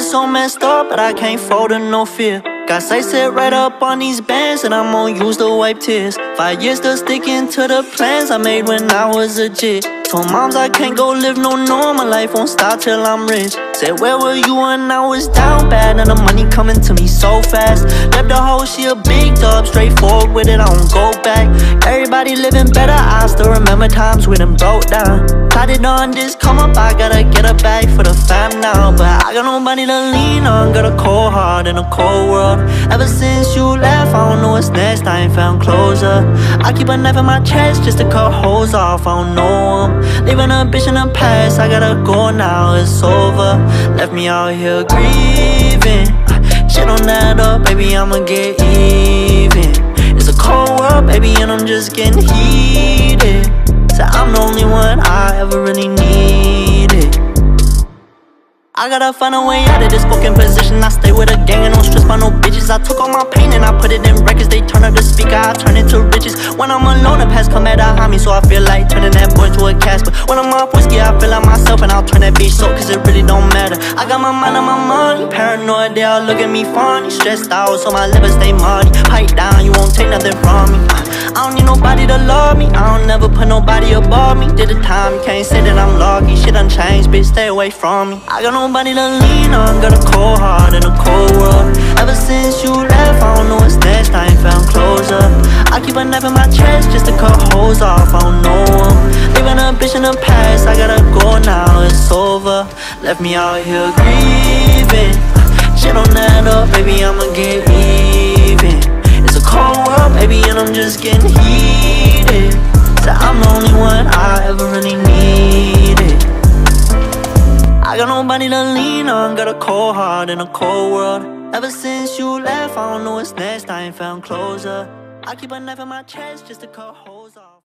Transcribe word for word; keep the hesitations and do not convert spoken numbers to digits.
is so messed up, but I can't fold to no fear. Got sight set right up on these bands, and I'm gonna use to wipe tears. Five years still sticking to the plans I made when I was a jit. Told moms I can't go live no normal life, won't stop till I'm rich. Said where were you when I was down bad, and the money coming to me so fast. Left the hoe, she a big dub, straightforward with it, I don't go back. Everybody living better, I still remember times we done broke down. Plotted on this come up, I gotta get a bag for the fam now. But I got nobody to lean on, got a cold heart in a cold world. Ever since you left, I don't know what's next, I ain't found closure. I keep a knife in my chest just to cut holes off, I don't know them. Leaving a bitch in the past, I gotta go now, it's over. Left me out here grieving. Shit don't add up, baby, I'ma get even. It's a cold world, baby, and I'm just getting heated. So I'm the only one I ever really needed. I gotta find a way out of this fucking position. I stay with a gang and don't stress by no bitches. I took all my pain and I put it in records. They turn up the speaker, I turn it to riches. When I'm alone, the past come at a me, so I feel like turning that boy to a Casper. When I'm off whiskey, I feel like myself, and I'll turn that bitch so, cause it really don't matter. I got my mind on my money, paranoid, they all look at me funny. Stressed out, so my liver stay muddy. Pipe down, you won't take nothing from me. I don't need nobody to love me, I don't never put nobody above me. Did the time, you can't say that I'm lucky. Shit done changed, bitch, stay away from me. I got nobody to lean on, got a cold heart in a cold world. Ever since you left, I don't know what's next, I ain't found closure. I keep a knife in my chest just to cut holes off, I don't know them. Leaving a bitch in the past, I gotta go now, it's over. Left me out here grieving. Shit don't add up, baby, I'ma get even. It's a cold world, baby, and I'm just getting heated. So I'm the only one I ever really needed. I got nobody to lean on, got a cold heart in a cold world. Ever since you left, I don't know what's next, I ain't found closure. I keep a knife in my chest just to cut holes off.